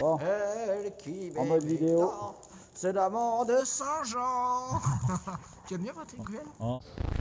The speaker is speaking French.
Bon, Elle qui en mode vidéo. C'est l'amant de Saint-Jean. Tu aimes bien Patrick Bruel? Hein.